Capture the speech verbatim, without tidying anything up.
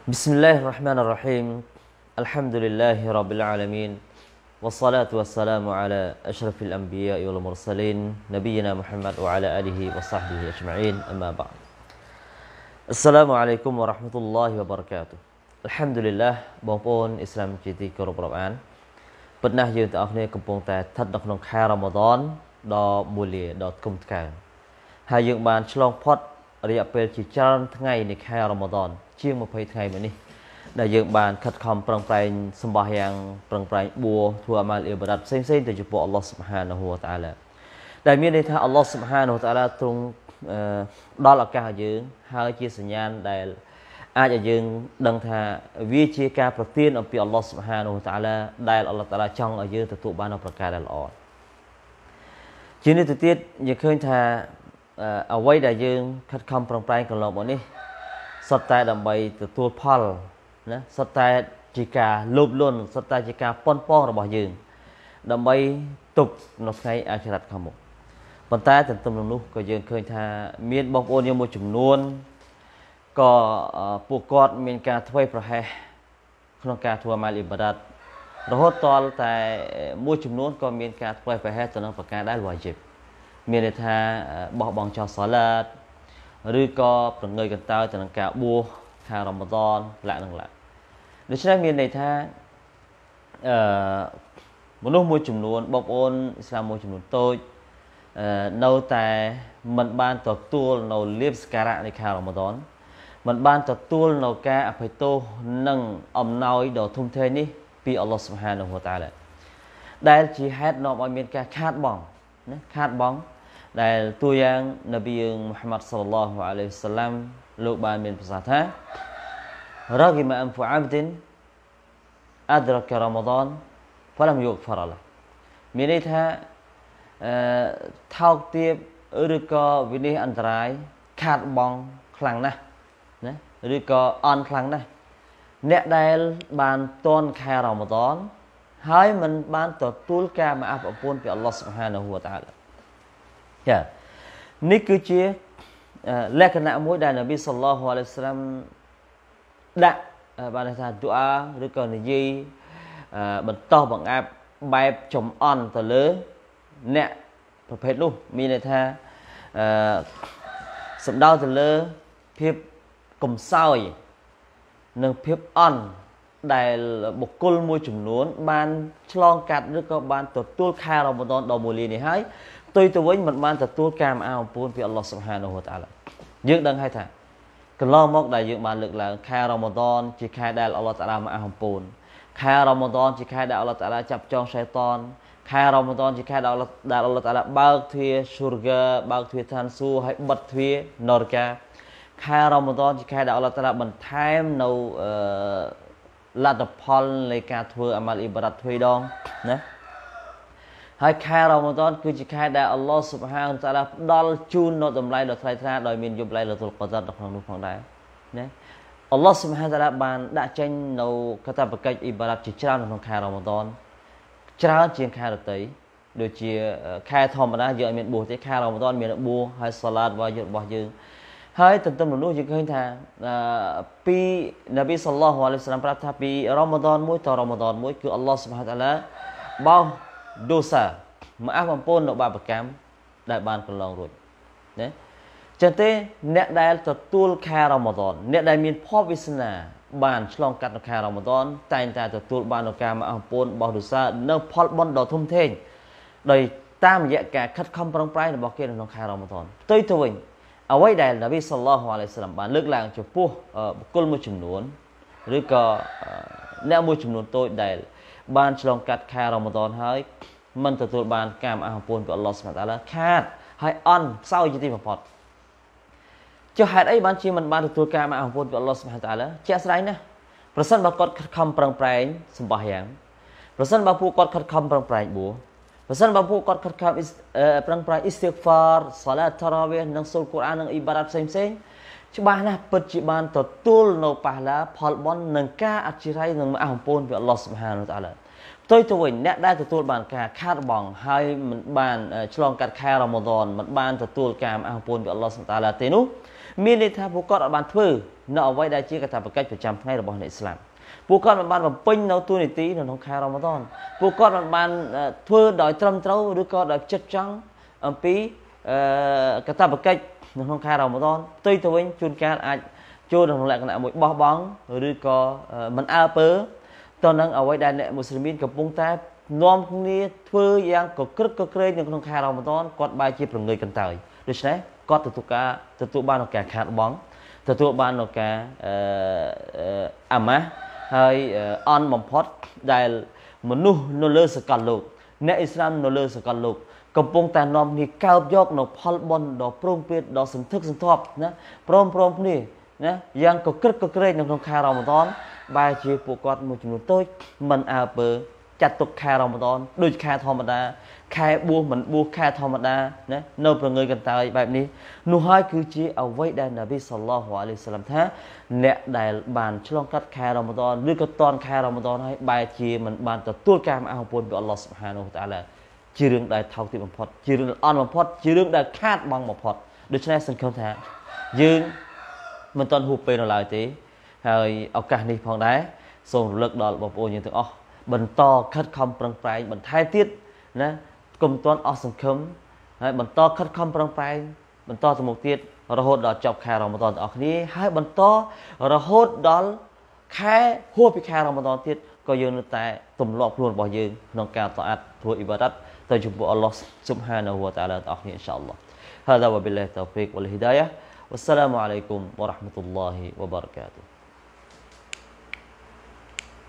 بسم الله الرحمن الرحيم الحمد لله رب العالمين والصلاة والسلام على أشرف الأنبياء والمرسلين نبينا محمد وعلى آله وصحبه أجمعين أما بعد السلام عليكم ورحمة الله وبركاته الحمد لله បងប្អូនអ៊ីស្លាមជាទីគោរពរាប់អានពិតណាស់យើងទាំងអស់គ្នាកំពុងតែស្ថិតនៅក្នុងខែរ៉ាម៉ាឌនដ៏មូលាដ៏គំថ្កើងហើយយើងបានឆ្លងផុតរយៈពេលជាច្រើនថ្ងៃនៃខែរ៉ាម៉ាឌនជាងยี่สิบថ្ងៃមកនេះដែលយើងបានខិតខំប្រឹងប្រែងសម្បះយ៉ាងប្រឹងប្រែងបួរធ្វើអាម៉ាល់អ៊ីបាដាតផ្សេងៗទៅចំពោះអល់ឡោះស៊ុបហានាហ៊ូវតាអាឡាដែលមានន័យថាអល់ឡោះស៊ុបហានាហ៊ូវតាអាឡាទ្រង់ដល់ឱកាសឲ្យយើងហើយជាសញ្ញាណដែលអាចឲ្យយើងដឹងថាវាជាការប្រទានអំពីអល់ឡោះស៊ុបហានាហ៊ូវតាអាឡាដែលអល់ឡោះតាអាឡាចង់ឲ្យយើងទទួលបាននូវប្រការដែលល្អជានេះទៅទៀតយើងឃើញថាអ្វីដែលយើងខិតខំប្រឹងប្រែងកន្លងមកនេះសុទ្ធតែដើម្បីទទួលផលណាសុទ្ធតែជាការលោភលន់សុទ្ធតែជាការប៉ុនប៉ងរបស់យើងដើម្បីទប់នៅថ្ងៃអាខិរ៉ាត់ខាងមុខប៉ុន្តែទន្ទឹមនឹងនោះក៏យើងឃើញថាមានបងប្អូនយើងមួយចំនួនក៏ពួកគាត់មានការធ្វេសប្រហែសក្នុងការធ្វើអាម៉ាល់អ៊ីបាដាតរហូតដល់តែមួយចំនួនក៏មានការធ្វេសប្រហែសទៅនឹងប្រការដែលវ៉ាជីបមានន័យថាបោះបង់ចោលសាឡាតឬក៏ប្រងើយកន្តើយទៅនឹងការបួសខែរ៉ាម៉ាឌនលក្ខនឹងលក្ខដូច្នេះមានន័យថាអឺមនុស្សមួយចំនួនបងប្អូនអ៊ីស្លាមមួយចំនួនតូចអឺនៅតែមិនបានទទួលនៅលៀបសក្ការៈនៃខែរ៉ាម៉ាឌនមិនបានទទួលនៅការអភ័យទោសនិងអំណោយដ៏ធំធេងនេះពីអល់ឡោះស៊ុបហានាហ៊ូវតាអាឡាដែលជាហេតុនាំឲ្យមានការខាតបង់ណាខាតបង់ដែលតួយ៉ាងនប៊ីយើងមូហាម៉ាត់សល្លឡោះអាឡៃហ៊ីវសល្លាមលោកបានមានប្រសាសន៍ថារ៉ាហ្គីមអនហ្វូអាប់ឌិនអដរករ៉ាម៉ាឌនហ្វឡមយុហ្វរឡាមានន័យថាអឺថោកទាបឬក៏វិនិច្ឆ័យអន្តរាយខាតបង់ខ្លាំងណាស់ណាឬក៏អន់ខ្លាំងណាស់អ្នកដែលបានតន់ខែរ៉ាម៉ាឌនហើយមិនបានទទួលការមកអភ័យពន្ធពីអល់ឡោះស៊ុបហានាហ៊ូវតាអាឡាចានេះគឺជាលក្ខណៈមួយដែលនប៊ីសល្លឡោះអាឡៃហ៊ីវសល្លាមដាក់បានថាឌូអាឬក៏និយាយបន្តបង្អាប់បែបចំអន់ទៅលើអ្នកប្រភេទនោះមានន័យថាអឺសំដៅទៅលើភាពកំសោយនិងភាពអន់ដែលបុគ្គលមួយចំនួនបានឆ្លងកាត់ឬក៏បានទទួលខែរ៉ាម៉ាឌនដ៏មូលីនេះហើយផ្ទុយទៅវិញមិនបានទទួលការមកអំពូនពីអល់ឡោះស៊ុបហានាហ៊ូវតាអាឡាយើងដឹងហើយថាកន្លងមកដែលយើងបានលើកឡើងខែរ៉ាម៉ាឌនជាខែដែលអល់ឡោះតាអាឡាមកអំពូនខែរ៉ាម៉ាឌនជាខែដែលអល់ឡោះតាអាឡាចាប់ចងសៃតានខែរ៉ាម៉ាឌនជាខែដែលអល់ឡោះដែលអល់ឡោះតាអាឡាបើកទ្វារស៊ូរហ្គាបើកទ្វារឋានសួគ៌ហើយបិទទ្វារនរកាខែរ៉ាម៉ាឌនជាខែដែលអល់ឡោះតាអាឡាបន្ថែមនៅអឺលទ្ធផលនៃការធ្វើអាម៉ាល់អ៊ីបាដាតទ្វេដងណាហើយខែរ៉ាម៉ាឌនគឺជាខែដែលអល់ឡោះស៊ុបហានតាអាឡាផ្ដល់ជូននៅតម្លៃដ៏ថ្លៃថ្លាដោយមានយប់ឡៃលតុលកដរនៅក្នុងនោះផងដែរណាអល់ឡោះស៊ុបហានតាអាឡាបានដាក់ចេញនៅកាតព្វកិច្ចអ៊ីបាដាតជាច្រើននៅក្នុងខែរ៉ាម៉ាឌនច្រើនជាងខែដទៃដូចជាខែធម្មតាយើងអត់មានបួសទេខែរ៉ាម៉ាឌនមានបួសហើយសាឡាតវ៉ាជីបរបស់យើងហើយទន្ទឹមនឹងនោះយើងឃើញថាពីនប៊ីសល្លឡោះអាឡៃហ៊ីវសល្លាមប្រាប់ថាពីរ៉ាម៉ាឌនមួយតរ៉ាម៉ាឌនមួយគឺអល់ឡោះស៊ុបហានតាអាឡាបោសដូសាមកអះបំពន់នៅបាបកម្មដែលបានកន្លងរួចណាចឹងទេអ្នកដែលទទួលខែរ៉ាម៉ាឌនអ្នកដែលមានភ័ព្វវាសនាបានឆ្លងកាត់នៅខែរ៉ាម៉ាឌនតែងតែទទួលបាននូវការមកអះបំពន់បោសដូសានៅផលបុណ្យដ៏ធំធេងដោយតាមរយៈការខិតខំប្រឹងប្រែងរបស់គេនៅក្នុងខែរ៉ាម៉ាឌនផ្ទុយទៅវិញអ្វីដែលនប៊ីសល្លឡោះអាឡៃហ៊ីវសល្លាមបានលើកឡើងចំពោះបុគ្គលមួយចំនួនឬក៏អ្នកមួយចំនួនតូចដែលបានឆ្លងកាត់ខែរ៉ាម៉ាឌនហើយមិនទទួលបានការអះអំពូនពីអល់ឡោះស៊ុបហានតាអាឡាខាតហើយអន់ខ្សោយជាទីបំផុតចុះហេតុអីបានជាមិនបានទទួលការអះអំពូនពីអល់ឡោះស៊ុបហានតាអាឡាជាក់ស្ដែងណាស់ប្រសិនបើគាត់ខិតខំប្រឹងប្រែងសម្បះយ៉ាងប្រសិនបើពួកគាត់ខិតខំប្រឹងប្រែងបួសប្រសិនបើពួកគាត់ខិតខំប្រឹងប្រែងអ៊ីស្តិហ្វារសាឡាតតារ៉ាវីហ៍និងសូត្រកូរ៉ាននិងអ៊ីបាដាតផ្សេងផ្សេងច្បាស់ណាស់ពិតជាបានទទួលនៅប៉ះឡាផលបុណ្យនិងការអធិរ័យនឹងអះអំពូនពីអល់ឡោះស៊ុបហានតាអាឡាផ្ទុយទៅវិញអ្នកដែលទទួលបានការខាតបង់ហើយមិនបានឆ្លងកាត់ខែរ៉ាម៉ាឌនមិនបានទទួលការអះអំពូនពីអល់ឡោះស៊ុបហានតាអាឡាទេនោះមានន័យថាពួកគាត់អត់បានធ្វើនៅអ្វីដែលជាកាតព្វកិច្ចប្រចាំថ្ងៃរបស់អ្នកឥស្លាមពួកគាត់មិនបានបំពេញនៅទូនីតិនៅក្នុងខែរ៉ម៉ាដនពួកគាត់មិនបានធ្វើដោយត្រឹមត្រូវឬក៏ដោយចិត្តចង់អំពីកាតព្វកិច្ចនៅក្នុងខែរ៉ម៉ាដនផ្ទុយទៅវិញជួនកាលអាចចូលក្នុងលក្ខណៈមួយបោះបង់ឬក៏មិនអើពើទៅនឹងអ្វីដែលអ្នកមូស្លីមកំពុងតែនាំគ្នាធ្វើយ៉ាងកក្រឹកកក្រែងនៅក្នុងខែរ៉ម៉ាដនគាត់បែរជាប្រងើយកន្តើយដូច្នេះគាត់ទទួលការទទួលបាននូវការខាតបង់ទទួលបាននូវការអាម៉ាស់ហើយអន់បំផុតដែលមនុស្សនៅលើសកលលោកអ្នកអ៊ីស្លាមនៅលើសកលលោកកំពុងតែនាំគ្នាកើបយកនៅផលបុណ្យដ៏ព្រមព្រៀងដ៏សន្ធឹកសន្ធាប់ណាព្រមព្រមគ្នាណាយ៉ាងកក្រឹកកក្រែងនៅក្នុងខែរ៉ម៉ាដនបែរជាពួកគាត់មួយចំនួនតូចមិនអើពើចាត់ទុកខែរ៉ម៉ាដនដូចខែធម្មតាខែបួសមិនបួសខែធម្មតាណានៅប្រងើយកន្តើយបែបនេះនោះហើយគឺជាអ្វីដែលនប៊ីសល្លឡោះអាឡៃហ៊ីវសល្លាមថាអ្នកដែលបានឆ្លងកាត់ខែរ៉ម៉ាដនឬក៏តន់ខែរ៉ម៉ាដនហើយបែរជាមិនបានទទួលការអរគុណពីអល់ឡោះស៊ុបហានូវតាអាឡាជារឿងដែលថោកទាបបំផុតជារឿងអន់បំផុតជារឿងដែលខាតបង់បំផុតដូច្នេះសង្ឃឹមថាយើងមិនទាន់ហួសពេលនៅឡើយទេហើយឱកាសនេះផងដែរសូមរំលឹកដល់បងប្អូនយើងទាំងអស់បន្តខិតខំប្រឹងប្រែងបន្ថែមទៀតណាកុំទាន់អស់សង្ឃឹមហើយបន្តខិតខំប្រឹងប្រែងបន្តទៅមុខទៀតរហូតដល់ចប់ខែរ៉ម៉ាដនទាំងអស់គ្នាហើយបន្តរហូតដល់ខែហួសពីខែរ៉ម៉ាដនទៀតក៏យើងនៅតែទម្លាប់ខ្លួនរបស់យើងក្នុងការតអាត់ធ្វើអ៊ីបាដាតទៅចំពោះអល់ឡោះស៊ុបហានាហ៊ូវតាអាឡាទាំងអស់គ្នាអ៊ីនសាអល់ឡោះ هذا وبالله التوفيق والهداية والسلام عليكم ورحمة الله وبركاته